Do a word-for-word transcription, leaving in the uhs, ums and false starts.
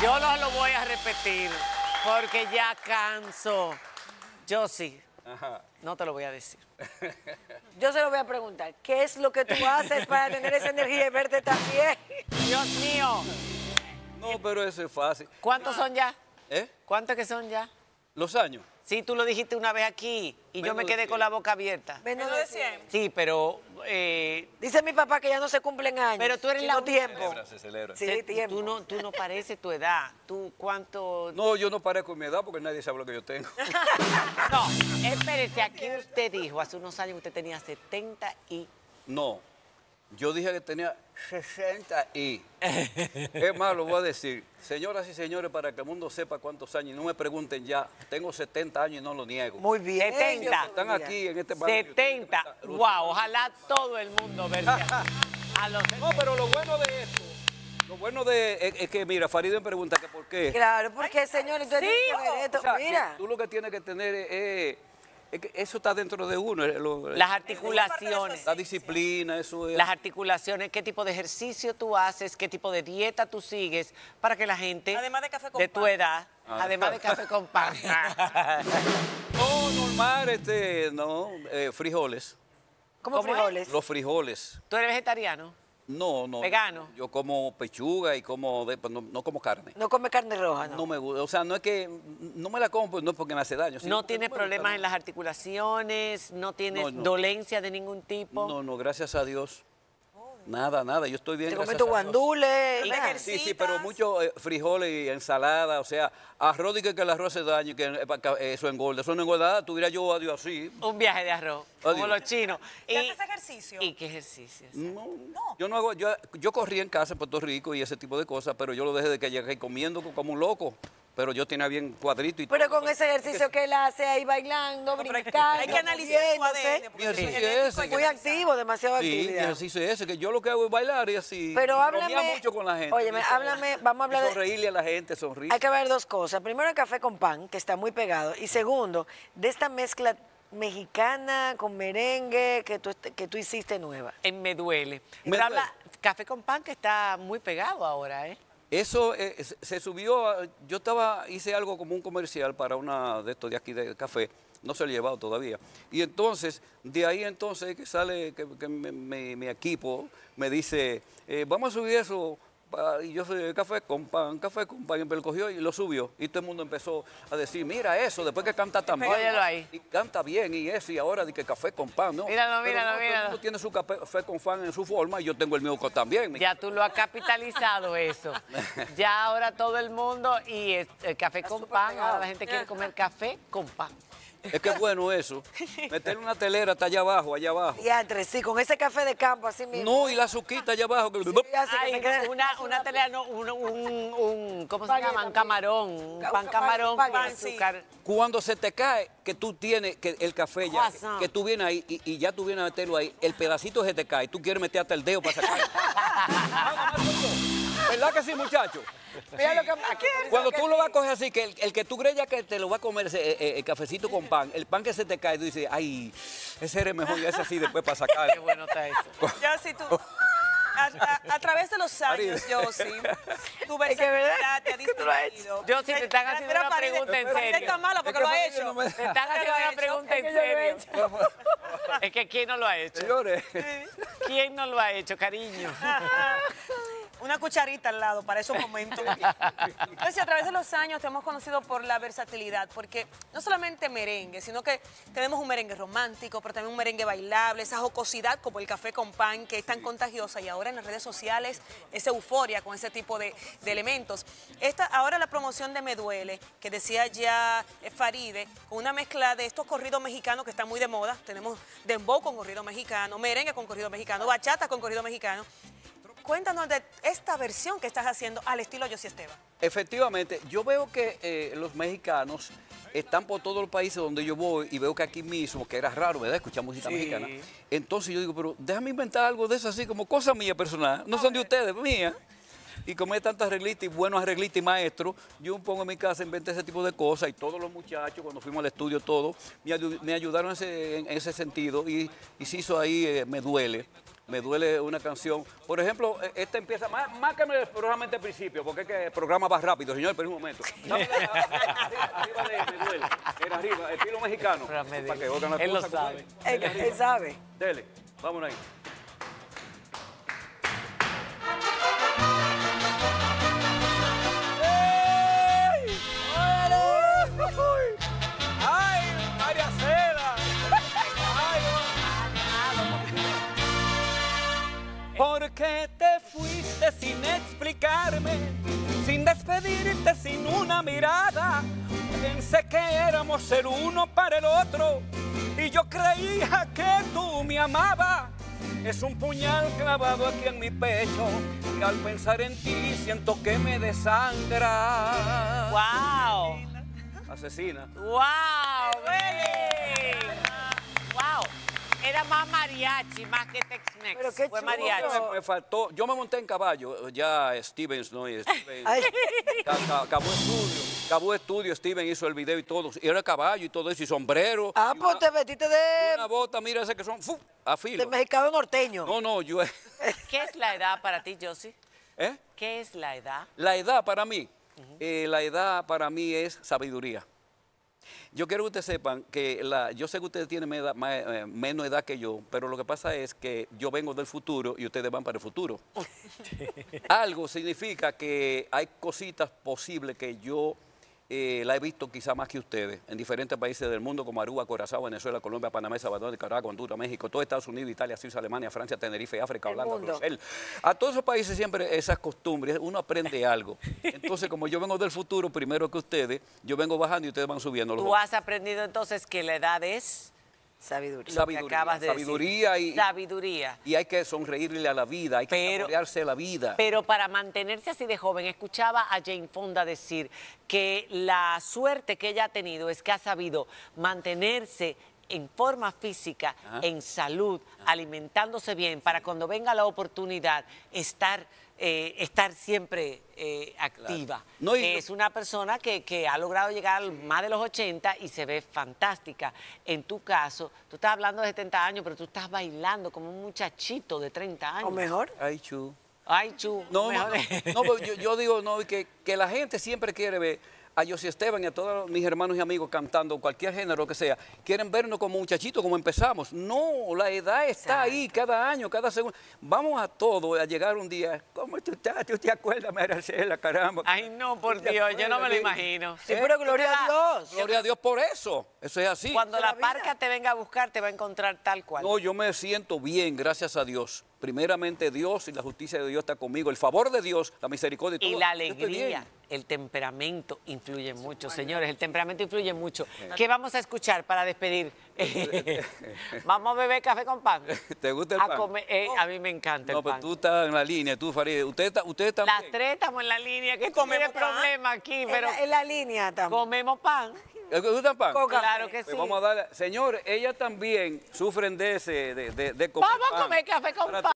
Yo no lo voy a repetir porque ya canso. Yo sí. Ajá. No te lo voy a decir. Yo se lo voy a preguntar. ¿Qué es lo que tú haces para tener esa energía y verte tan bien? Dios mío. No, pero eso es fácil. ¿Cuántos son ya? ¿Eh? ¿Cuántos que son ya? Los años. Sí, tú lo dijiste una vez aquí y yo Menos me de quedé cien. con la boca abierta. Menos Menos de de cien. cien. Sí, pero... eh, Dice mi papá que ya no se cumplen años. Pero tú eres sino la única- tiempo. Celebra, se celebra. Sí, se- tiempo. tú, no, tú no pareces tu edad. ¿Tú cuánto...? No, yo no parezco en mi edad porque nadie sabe lo que yo tengo. No, espérese, aquí usted dijo, hace unos años usted tenía setenta y... No, yo dije que tenía sesenta y... Es más, lo voy a decir. Señoras y señores, para que el mundo sepa cuántos años, y no me pregunten ya, tengo setenta años y no lo niego. Muy bien. setenta. Están aquí en este barrio. setenta. Wow, ojalá todo el mundo verse a los No, pero lo bueno de esto, lo bueno de es, es que, mira, Farideh me pregunta que por qué. Claro, porque señor, entonces Sí, tiene que ver esto. O sea, Mira. que tú lo que tienes que tener es, es- es que eso está dentro de uno. es lo- Las articulaciones. La disciplina, eso es. Las articulaciones, qué tipo de ejercicio tú haces, qué tipo de dieta tú sigues, para que la gente Además de café con de tu pan. edad, Ah. además de café con pan. No, normal, este, no, eh, frijoles. ¿Cómo, ¿Cómo es? frijoles? Los frijoles. ¿Tú eres vegetariano? No, no. ¿Vegano? Yo como pechuga y como, de- pues, no, no como carne. No come carne roja, ¿no? No me gusta, o sea, no es que, no me la como, pues, no es porque me hace daño. sino ¿No porque tienes me gusta, problemas ¿no? en las articulaciones? ¿No tienes No, no. dolencia de ningún tipo? No, no, gracias a Dios. Nada, nada, yo estoy bien. Te comes gracias tu a Dios. guandule. Y- nada. Sí, sí, pero mucho eh, frijoles y ensalada, o sea, arroz y que, que el arroz hace daño, que eh, pa- ca- eso engorda. Eso no engorda, tuviera yo adiós así. Un viaje de arroz, como Adiós. los chinos. ¿Y haces ejercicio? ¿Y qué ejercicio? No, yo no hago, yo, yo corrí en casa en Puerto Rico y ese tipo de cosas, pero yo lo dejé de que llegué comiendo como un loco. Pero yo tenía bien cuadrito y Pero todo. con ese ejercicio que él hace ahí bailando, pero hay- brincando, hay que analizar su moviéndose. A D N, porque Mi ejercicio eso es genético, ese, hay que Muy analizar. activo, demasiado Sí, mi actividad. ejercicio es ese, que yo lo que hago es bailar y así. Pero y háblame- bromear mucho con la gente. óyeme, y háblame, vamos a hablar y de- sonreírle a la gente, sonreír. Hay que ver dos cosas. Primero, el café con pan, que está muy pegado. Y segundo, de esta mezcla mexicana con merengue que tú, que tú hiciste nueva. En Me Duele. Me Pero Duele. habla café con pan que está muy pegado ahora, ¿eh? Eso eh, se- se subió, a- yo estaba, hice algo como un comercial para una de estos de aquí de café, no se lo he llevado todavía. Y entonces, de ahí entonces que sale, que, que mi, mi- mi equipo me dice, eh, vamos a subir eso, pa- y yo soy café con pan, café con pan, y me lo cogió y lo subió. Y todo el mundo empezó a decir, mira eso, después que canta tan bien. Óyelo ahí. Y canta bien y eso, y ahora de que café con pan, ¿no? Míralo, Pero míralo, no, todo el míralo. mundo tiene su café, café con pan en su forma y yo tengo el mío con- también. Ya tú lo has capitalizado eso. Ya ahora todo el mundo y el, el café con súper pan, pegado. ahora la gente quiere comer café con pan. Es que es bueno eso. Meter una telera hasta allá abajo, allá abajo. Y entre sí, con ese café de campo así mismo. No, y la azuquita allá abajo. que- Y hace que Ay, se quede- una, una telea, no, un, un, un- ¿cómo se Pan llama? Un también. camarón, un Pan- pan pan- camarón pan- con pan, sí. azúcar. Cuando se te cae, que tú tienes que el café ya, que, Croissant. que tú vienes ahí y, y ya tú vienes a meterlo ahí, el pedacito se te cae, tú quieres meter hasta el dedo para sacarlo. ¿Verdad que sí, muchacho? Mira lo que aquí dice Cuando que tú sí. lo vas a coger así, que el, el que tú crees ya que te lo va a comer ese, eh, eh, el cafecito con pan, el pan que se te cae, tú dices, ay, ese eres mejor y ese así después para Qué sacarlo. bueno está eso. Yo sí, tú. A, a- a través de los años, Farideh. yo sí. Tu Es que, ¿verdad? versatilidad te ha Es que tú lo has hecho. distinguido. Yo sí te están haciendo Mira, una Farideh, pregunta en Farideh serio. está mala porque Es que lo ha Farideh hecho. no me- Te están haciendo lo he una hecho. pregunta en Es que yo lo he serio. Es que ¿quién no lo ha hecho? Señores, ¿Quién no lo ha hecho, cariño? Una cucharita al lado para esos momentos. Entonces, a través de los años te hemos conocido por la versatilidad, porque no solamente merengue, sino que tenemos un merengue romántico, pero también un merengue bailable, esa jocosidad como el café con pan, que es tan contagiosa, y ahora en las redes sociales, esa euforia con ese tipo de, de elementos. Esta, ahora la promoción de Me Duele, que decía ya eh, Farideh, con una mezcla de estos corridos mexicanos que están muy de moda. Tenemos dembow con corrido mexicano, merengue con corrido mexicano, bachata con corrido mexicano. Cuéntanos de esta versión que estás haciendo al estilo Yossi Esteban. efectivamente, yo veo que eh, los mexicanos están por todos los países donde yo voy y veo que aquí mismo, que era raro, ¿verdad? Escuchar música Sí. mexicana. Entonces yo digo, pero déjame inventar algo de eso así, como cosa mía personal. No son de ustedes, mía. Y como hay tantos arreglistas y buenos arreglistas y maestros, yo pongo en mi casa, inventé ese tipo de cosas y todos los muchachos, cuando fuimos al estudio, todos, me, ayu- me ayudaron en ese, en ese sentido y, y se hizo ahí, eh, Me Duele. me duele una canción. Por ejemplo, e- esta empieza, más, más que el programa al principio, porque es que el programa va rápido, señor, pero un momento. No, arriba, arriba de me duele. Era arriba, estilo mexicano. Pero me Para que diga. oigan la Él lo cosa como sabe. es. Él, él sabe. Dele, vámonos ahí. ¡Ay, María Cela! ¿Por qué te fuiste sin explicarme, sin despedirte, sin una mirada? Pensé que éramos el uno para el otro y yo creía que tú me amabas. Es un puñal clavado aquí en mi pecho y al pensar en ti siento que me desangra. ¡Wow! Asesina. ¡Wow! ¡Huele! ¡Wow! Era más mariachi, más que Tex-Mex. Pero qué Fue chulo. mariachi. Me, me faltó, yo me monté en caballo, ya Stevens, ¿no? Y Steven, Ay. ca- ca- acabó estudio, acabó estudio, Steven hizo el video y todo, y era caballo y todo eso, y sombrero, Ah, y pues una, te metiste y de, una bota, mira ese que son, ¡fu! A de filo. mexicano norteño. No, no, yo, ¿Qué es la edad para ti, Josie? ¿eh? ¿Qué es la edad? La edad para mí, eh, la edad para mí es sabiduría. Yo quiero que ustedes sepan que la, yo sé que ustedes tienen me- edad- ma- eh, menos edad que yo, pero lo que pasa es que yo vengo del futuro y ustedes van para el futuro. Algo significa que hay cositas posibles que yo eh, la he visto quizá más que ustedes en diferentes países del mundo como Aruba, Curazao, Venezuela, Colombia, Panamá, El Salvador, Nicaragua, Honduras, México, todo Estados Unidos, Italia, Suiza, Alemania, Francia, Tenerife, África, El Holanda, mundo. Bruselas. A todos esos países siempre esas costumbres, uno aprende algo. Entonces, como yo vengo del futuro primero que ustedes, yo vengo bajando y ustedes van subiendo. Los Tú dos. has aprendido entonces que la edad es Sabiduría. lo que Sabiduría, acabas de sabiduría decir. y- Sabiduría. Y hay que sonreírle a la vida, hay que Pero- saborearse a la vida. Pero para mantenerse así de joven, escuchaba a Jane Fonda decir que la suerte que ella ha tenido es que ha sabido mantenerse en forma física, Ajá. en salud, alimentándose bien, para cuando venga la oportunidad estar, eh, estar siempre eh, activa. No, y- es una persona que, que ha logrado llegar al más de los ochenta y se ve fantástica. En tu caso, tú estás hablando de setenta años, pero tú estás bailando como un muchachito de treinta años. O mejor. Ay, chu. Ay, Chu. No, no, mejor- no, no, pero yo, yo digo no, que, que la gente siempre quiere ver a Josie Esteban y a todos mis hermanos y amigos cantando cualquier género que sea. Quieren vernos como muchachitos, como empezamos. No, la edad está ahí cada año, cada segundo. Vamos a todo, a llegar un día. ¿Cómo tú estás? ¿Tú te acuerdas, Maricela, caramba? Ay, no, por ¿Tú te Dios, yo no me lo acuerdas? imagino. Sí, pero gloria a Dios. Gloria a Dios por eso. Eso es así. Cuando Esa la es la vida. parca te venga a buscar, te va a encontrar tal cual. No, yo me siento bien, gracias a Dios. Primeramente Dios y la justicia de Dios está conmigo. El favor de Dios, la misericordia y Y todo. la Yo estoy alegría, bien. el temperamento influye mucho, señores. El temperamento influye mucho. ¿Qué vamos a escuchar para despedir? Vamos a beber café con pan. ¿Te gusta el A pan? comer- eh, a mí me encanta No, el pero pan. tú estás en la línea, tú, Farid. Usted está, usted también. Las tres estamos en la línea, que Comemos tiene pan. problema aquí, En pero la, en la línea también. comemos pan. ¿Le gusta pan? Con café. Claro que sí. Pues vamos a darle. Señor, ellas también sufren de ese, de, de, de comer Vamos a pan. comer café con Para pan.